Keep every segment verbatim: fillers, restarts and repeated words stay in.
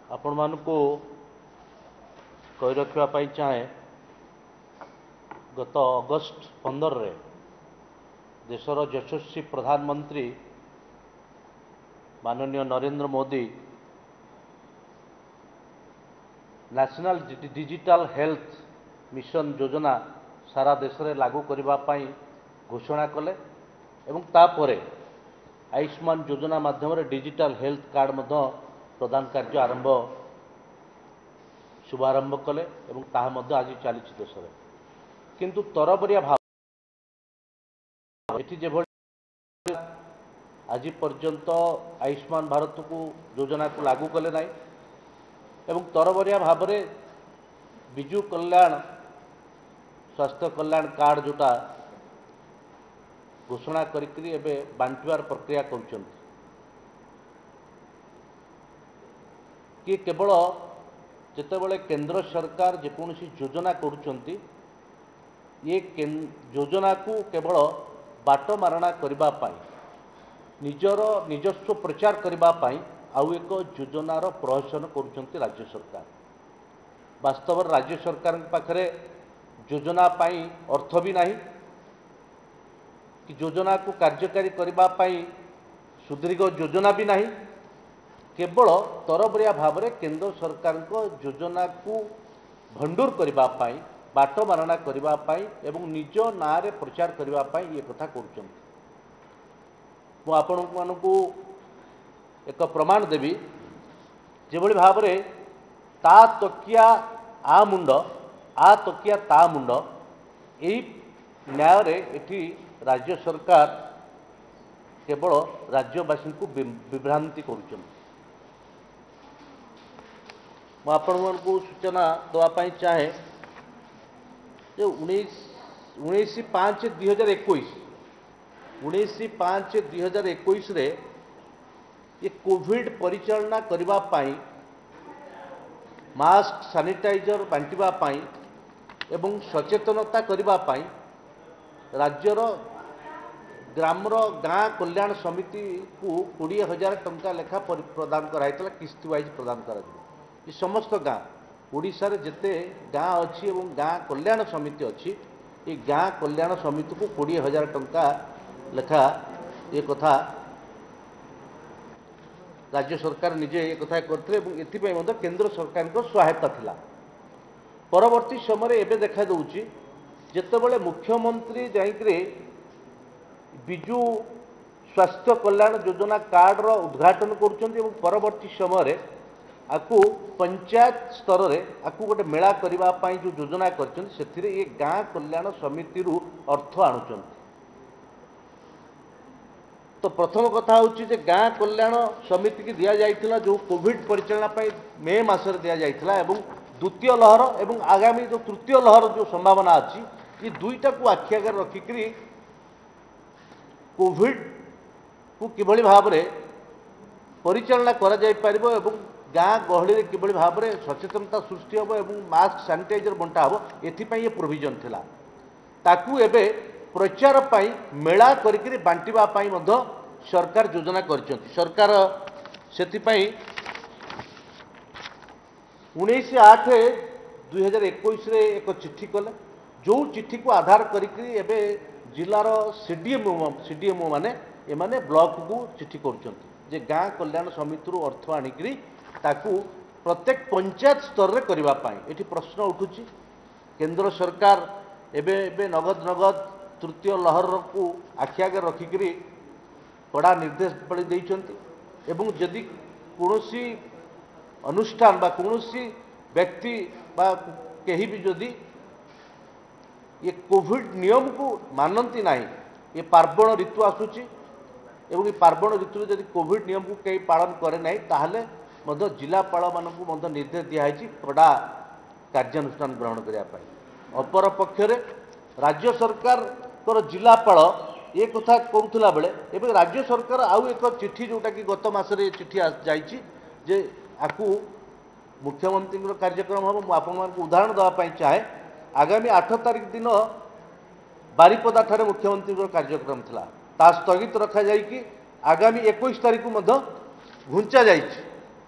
आपण मानकु कही रखा चाहे गत अगस्ट पंदर रे देशर यशस्वी प्रधानमंत्री माननीय Narendra Modi national digital health mission योजना सारा देश में लागू करने घोषणा कले एवं तापरे आयुष्मान योजना माध्यम डिजिटल हेल्थ कार्ड मध्य प्रदान कार्य आरंभ शुभारंभ कले एवं ताहा मध्य आज चली देश में किंतु तरबरिया भाव एटी जे आज पर्यंत आयुष्मान भारत को योजना को लागू कले ना एवं तरबरिया भाव में विजु कल्याण स्वास्थ्य कल्याण कार्ड जोटा घोषणा करी एबे बांटवार प्रक्रिया कर केवल जितेबाला केंद्र सरकार जेकोसी योजना करुँच ये योजना को केवल बाट मारणा करने निजर निजस्व प्रचार करने आउ एक योजनार प्रहसन करुँच राज्य सरकार। वास्तव राज्य सरकार पाखरे योजना पाई अर्थ भी नहीं कि योजना को कार्यकारी करने सुदीर्घ योजना भी नहीं केवल तरबरिया भाव में केंद्र सरकार को योजना को भंडूर करने बाट मारणा करने एवं निज ना रे प्रचार करने ये कथा कर आपण मानू एक प्रमाण देवी जो भाव में ता तकिया आ मुंड आ तकिया ता मुंड यही न्याय रे एठी राज्य सरकार केवल राज्यवासी को विभ्रांति कर आपको सूचना देवाई चाहे उन्नीस उन्नीस पाँच दुई हजार एक उन्नीस पाँच दुई हजार एक ये कोविड परिचालना करने मास्क सैनिटाइजर बांटापी एवं सचेतनता करने राज्यर ग्रामर गाँ कल्याण समिति को कोड़े हजार टंका लेखा प्रदान कराइला किस्ती वाइज प्रदान कर समस्त गाँ ओडिशा रे जिते गाँ अच्छी और गाँ कल्याण समिति अच्छी ये गाँ कल्याण समिति को कोड़े हजार टंका लेखा ये कथा राज्य सरकार निजे ये कथा करते एथि केंद्र सरकार को सहायता थिला। परवर्ती समय एवं देखा दूची जितेबाला मुख्यमंत्री जाइए विजु स्वास्थ्य कल्याण योजना कार्ड रो उद्घाटन कर परवर्ती समय आपको पंचायत स्तर रे आपको गोटे मेला करने जो योजना कर ये गाँ कल्याण समिति अर्थ आणुचंती। तो प्रथम कथा हूँ गाँ कल्याण समिति की दि जाइथिला जो कोविड परिचालना मे मासरे दि जाइथिला एवं द्वितीय लहर एवं आगामी जो तृतीय लहर जो संभावना अच्छी ये दुईटा को आखि आगे रखिक कोविड को किभली भाव में परिचालना करा जाय परिबो एवं गाँ गहली किभली भाव में सचेतनता सृष्टि हम एवं मास्क सैनिटाइजर बंटा हम एथिपाई ये प्रोविजन थिला ताकू एबे प्रचार पाई मेला करिकरी बांटिबा पाई मध्य सरकार योजना करछंती। सरकार सेथिपाई उन्नीस आठ दुई हजार एक एक चिट्ठी कले जो चिट्ठी को आधार करिकरी एबे जिलार सीडीएमओ सीडीएमओ माने एमाने ब्लॉक को चिट्ठी करछंती जे गाँ कल्याण समिति अर्थ आनिकरी ताकू प्रत्येक पंचायत स्तर रे करबा पाई। एठी प्रश्न उठुची केंद्र सरकार एबे एबे नगद नगद तृतीय लहर को आखि आगे रखिकी कड़ा निर्देश पड़ी देइचंती एवं जदि कोनोसी अनुष्ठान बा कोनोसी व्यक्ति बा कहीं भी जदि ये कोविड नियम को मानती नहीं ये पार्वण ऋतु आसूची एवं ये पार्वण ऋतु जदि कोविड नियम को कहीं पालन करे नहीं ताहले मध्य जिलापाल मानकु मध्य निर्देश दिखाई कड़ा कार्यानुष्ठान ग्रहण करने। अपर पक्षरे राज्य सरकार जिलापाल ये कथा करुला बेले एवं राज्य सरकार आउ एक चिट्ठी जोटा कि गत मासरे चिट्ठी जाइए जे आपको मुख्यमंत्री कार्यक्रम हम मुझे उदाहरण देवाई चाहे आगामी आठ तारिख दिन बारिपदा ठारे मुख्यमंत्री कार्यक्रम था ता स्थगित रखा जाइए आगामी इक्कीस तारिख को घुंचा जाइए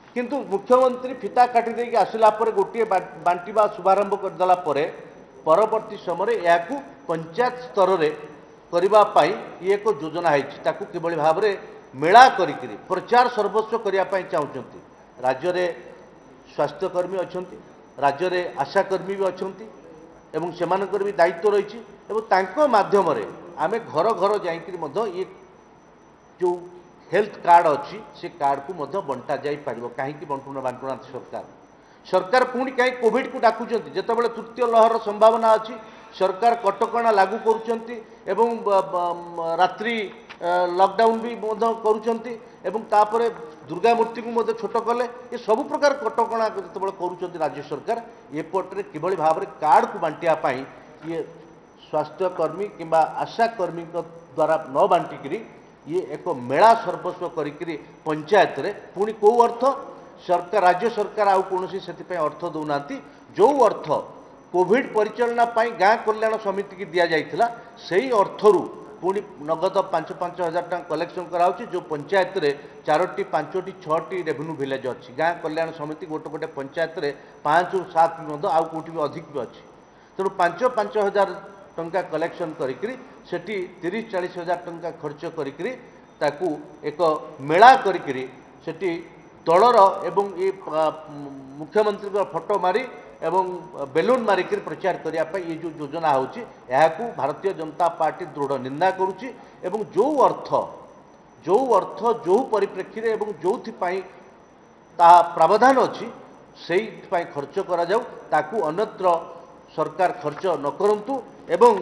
किंतु मुख्यमंत्री फिता काटी देकी आसिला पर गोटे बांटिबा शुभारंभ करदेला परे परवर्ती समय यह पंचायत स्तर में करने ये एक योजना है कि भाव में मेला करी प्रचार सर्वस्व करने चाहते राज्य में स्वास्थ्यकर्मी अच्छा राज्य में आशाकर्मी भी अच्छा एवं सेमानकर भी दायित्व रही मध्यम आम घर घर जा जो हेल्थ कार्ड अच्छी से कार्ड को मध्य बंटा जाई पारिबो कहीं बंटुना बांटुना सरकार सरकार पुणी कहीं कोविड को डाकुंट जितेबाला तृतीय लहर संभावना अच्छी सरकार कटकणा लागू करुँच रात्रि लॉकडाउन भी करुँच दुर्गा मूर्ति को छोट कले ये सब प्रकार कटकणा जो कर राज्य सरकार एपटे किभली भाव में कार्ड को बांटियापाई ये स्वास्थ्यकर्मी किंबा आशाकर्मी द्वारा न बांटिकी ये एक मेला सर्वस्व करी पंचायत रे पुणी कौ अर्थ सरकार राज्य सरकार आउ कौन से अर्थ दौना जो अर्थ कोविड परिचालना गाँ कल्याण समिति की दि जाइथिला सेही अर्थरु पुणी नगद पांच पांच हजार टका कलेक्शन कराउछि जो पंचायत रे चारोटी पांचटी छटी रेवेन्यू विलेज अच्छी गाँ कल्याण समिति गोटे गोटे पंचायत रे पांच सात भी आउ कौटी भी अधिक भी अच्छी तेणु पांच पांच हजार टंका कलेक्शन करी सेठी तीस चालीस हजार टंका खर्च करी ताकू एक मेला करी सेठी दलर एवं ये मुख्यमंत्री फोटो मारी एवं बेलून मारिक प्रचार करने ये जो योजना होची याकू भारतीय जनता पार्टी दृढ़ निंदा करुच्ची एवं जो अर्थ जो अर्थ जो परिप्रेक्षी एवं जो प्रावधान अच्छी से खर्च करा जाऊ ताकू अन्यत्र सरकार खर्च न करंतु एवं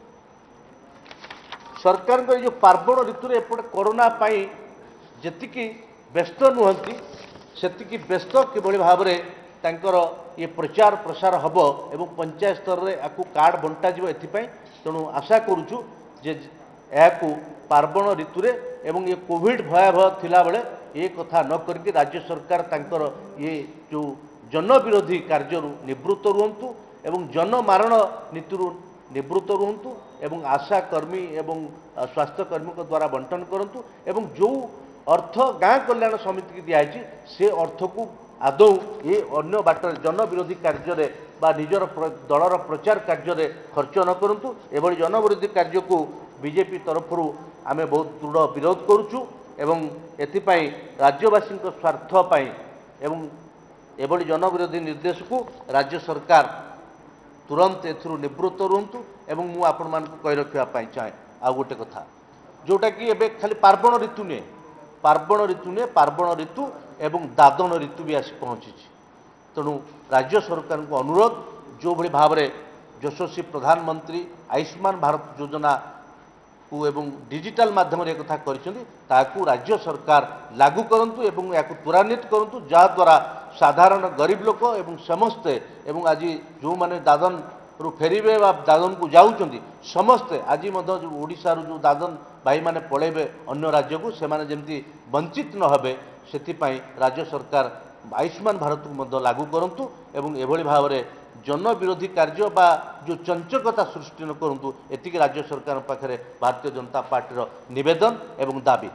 सरकार को जो पार्वण ऋतु एपटे कोरोना जी व्यस्त नुहति से व्यस्त किभली भाव में तांकर ये प्रचार प्रसार हब एवं पंचायत स्तर में आपको कार्ड बंटा जीव एथिपाई तेणु आशा करुचु जे याकू पार्वण ऋतु रे एवं ये कोविड भयावह थिला बेले ये कथा न करके राज्य सरकार तांकर ये जो जन विरोधी कार्य निवृत्त रुहंतु एवं जनमारण नीति निवृत्त रुहंतु एवं आशाकर्मी एवं स्वास्थ्यकर्मी द्वारा बंटन करंतु एवं जो अर्थ गाँ कल्याण समिति की दिखाई से अर्थ को आदौ ये अन्य बाट जन विरोधी कार्य बा निजर दलर प्रचार कार्य खर्च न करंतु एभली जन विरोधी कार्य को बीजेपी तरफ आम बहुत दृढ़ विरोध करुचु एवं एथिपाई राज्यवासी स्वार्थ पाई एवं एभली जन विरोधी निर्देश को राज्य सरकार तुरंत एथुरु निवृत्त रुहंतु एवं मु आपण मानकु कहि रखिया चाहे आ गोटे कथा जोटा कि एबे खाली पार्वण ऋतु नुहे पार्वण ऋतु नुहे पार्वण ऋतु एवं दादन ऋतु भी आसी पहुँची तेणु राज्य सरकार को अनुरोध जो भली भाव में यशस्वी प्रधानमंत्री आयुष्मान भारत योजना को एवं डिजिटल माध्यम एक कथा करिसेंती राज्य सरकार लागू करंतु एवं या त्वरान्वित करंतु जहाद्वारा साधारण गरीब लोक एवं समस्ते एवं आज जो माने दादन रु फेरिबे बा दादन को जाउचंती समस्ते आज ओडिशा जो दादन भाई माने पळेबे अन्य राज्य को से माने जेमती वंचित न हेबे सेथिपाई राज्य सरकार आयुष्मान भारत को मध्य लागू करंतु एवं एभली भाव में जन विरोधी कार्य बा जो चंचकता सृष्टि न करंतु एतिके राज्य सरकार पाखरे भारतीय जनता पार्टी निवेदन एवं दाबी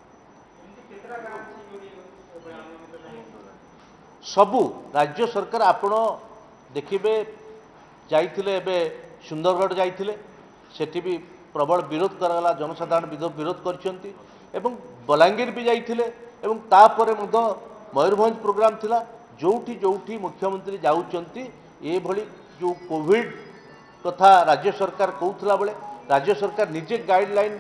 सबू राज्य सरकार आपण देखिबे जाइथिले एबे सुंदरगढ़ जाइथिले सेठी भी प्रबल विरोध कराला जनसाधारण विरोध विरोध करछंती एवं बलांगीर भी जाइथिले एवं तापरे मध्य मयूरभंज प्रोग्राम थिला जोठी जोठी मुख्यमंत्री जाउचंती ये भली जो कोविड कथा राज्य सरकार कहूला बेले राज्य सरकार निजे गाइडलाइन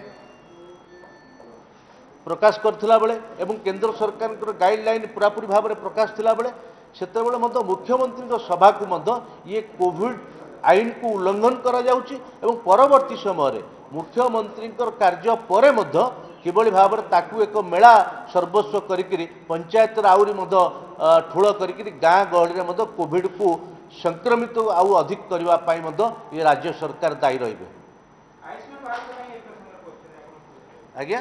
प्रकाश करथिला बेले एवं केंद्र सरकार गाइडलाइन पूरापूरी भाव में प्रकाश थिला बेले सेतेबेले मध्य मुख्यमंत्री सभा को मध्य ये कोविड आईन को उल्लंघन करा जाउची एवं परवर्ती समय मुख्यमंत्री कार्य परे मध्य किभली भाव में ताकू एक मेला सर्वस्व करी पंचायत आहरी ठूल करी गाँ गहली में कोविड को संक्रमित आउ अधिक करने ये राज्य सरकार दायी रही आज्ञा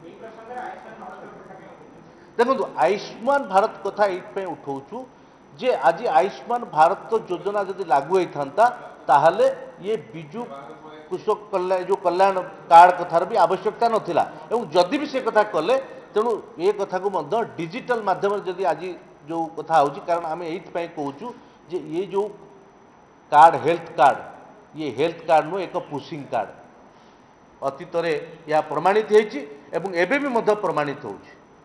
देखो आयुष्मान भारत कथा ये उठाऊँ जे आज आयुष्मान भारत योजना जदि लागू होता ताहले ये बिजु कृषक कल्याण जो कल्याण कार्ड कथार भी आवश्यकता नथिला एवं जदि भी से कथा कले तेणु ये कथा को डिजिटल माध्यम जदि आज जो कथा हो कारण आम ये कहूँ जे ये जो कार्ड हेल्थ कार्ड ये हेल्थ कार्ड नु एक पुशिंग कार्ड अतीत या प्रमाणित होती एवं भी प्रमाणित हो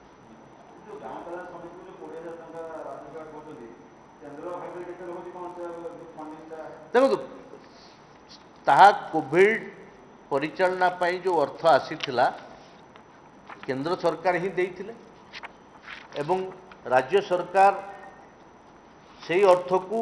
देखो ताहा कोविड परिचालना पाई जो अर्थ आसीथिला केंद्र सरकार ही देइथिले एवं राज्य सरकार से अर्थ को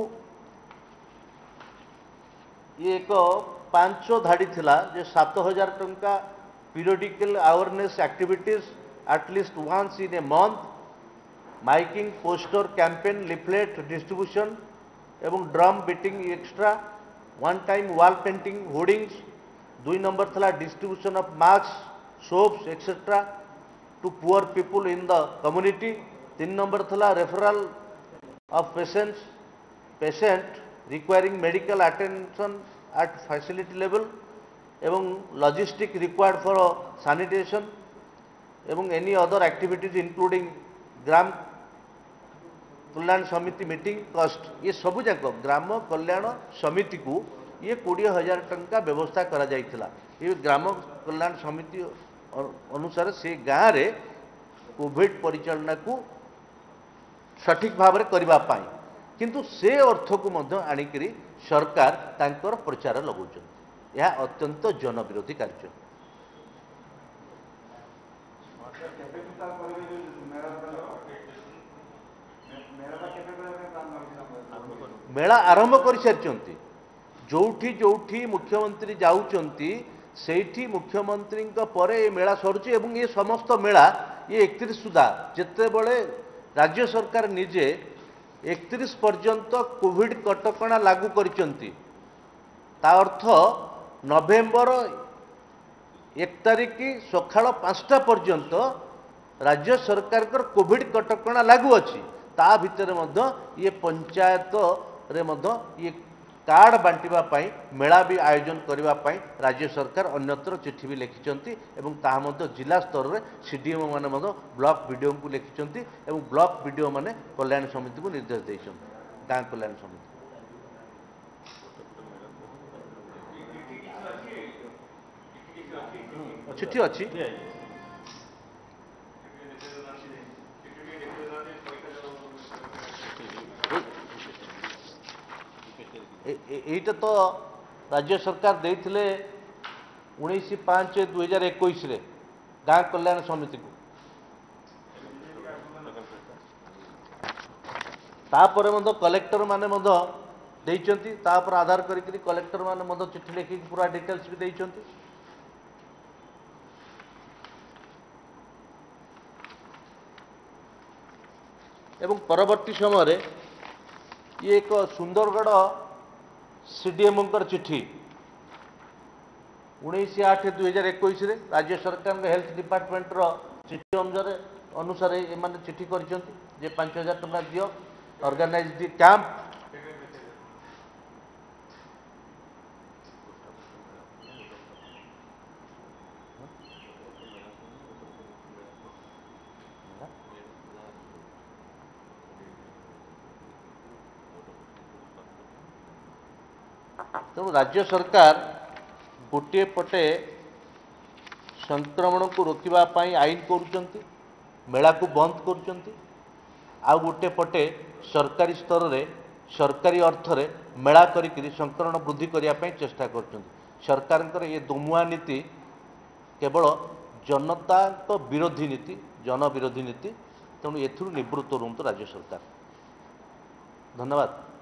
ये एक पांच धाड़ी थिला जे सात हजार टंका periodical awareness activities at least once in a month miking poster campaign leaflet distribution एवं drum beating extra one time wall painting hoardings दुई नंबर थला distribution of mask soaps etcetera to poor people in the community तीन number थला referral of patients patient requiring medical attention at facility level एवं logistic required for sanitation एवं any other activities including ग्राम कल्याण समिति meeting cost ये सबू जाक ग्राम कल्याण समिति को ये कोड़े हजार टंका व्यवस्था करा जाइथिला ये ग्राम कल्याण समिति अनुसार से गाँव रे कोविड परिचालना को सठिक भाव में करबा पाई किंतु से अर्थ को मध्य आनिकरी सरकार तांकर प्रचार लगौछन यह अत्यंत जनविरोधी कार्य। मेला आरंभ कर सारी जोठी जोठी मुख्यमंत्री जाउचंती सेठी मुख्यमंत्री परे ये मेला सरुची एवं ये समस्त मेला ये एकतीस सुधा जिते बड़े राज्य सरकार निजे एकतीस पर्यंत कोविड कटकणा लागू करिसंती ता अर्थ नवेम्बर एक तारीख सकाळ पांचटा पर्यंत राज्य सरकार कर कोविड कटकणा लागू अच्छी ता भितर मध्य ये पंचायत रे मध्य ये कार्ड बांटिबा पाई मेला भी आयोजन करिबा पाई राज्य सरकार अन्यत्र चिठी भी लिखिचंती एवं ताहा मध्य जिला स्तर रे सीडीएम माने मध्य ब्लॉक वीडियो को लिखिचंती एवं ब्लॉक वीडियो माने कल्याण समिति को निर्देश दैछंती गाँ कल्याण समिति चिठी अच्छी एटा तो राज्य सरकार देथिले उन्नीस पाँच दुई हजार एक गाँ कल्याण समिति को तापर मध्य कलेक्टर माने मध्य देइचंती तापर आधार करी कलेक्टर माने मध्य चिठी लिखि पूरा डिटेल्स भी देइचंती एवं परवर्ती समय ये एक सुंदरगढ़ सीडीएम चिठी उन्नीस आठ दुई हजार एक राज्य सरकार हेल्थ डिपार्टमेंट रो चिठी अनुसार अनुसार ये चिठी कर पांच हजार टका दियो ऑर्गेनाइज्ड कैंप तेणु राज्य सरकार गोटे पटे संक्रमण को रोकवाई आईन करुँच मेला को बंद करुँच आ गोटे पटे सरकारी स्तर रे सरकारी अर्थ रे मेला करी संक्रमण वृद्धि करने चेष्टा कर सरकार ये दोमुआ नीति केवल जनता विरोधी नीति जन विरोधी नीति तेणु एथुरु निवृत्त रुहतु राज्य सरकार। धन्यवाद।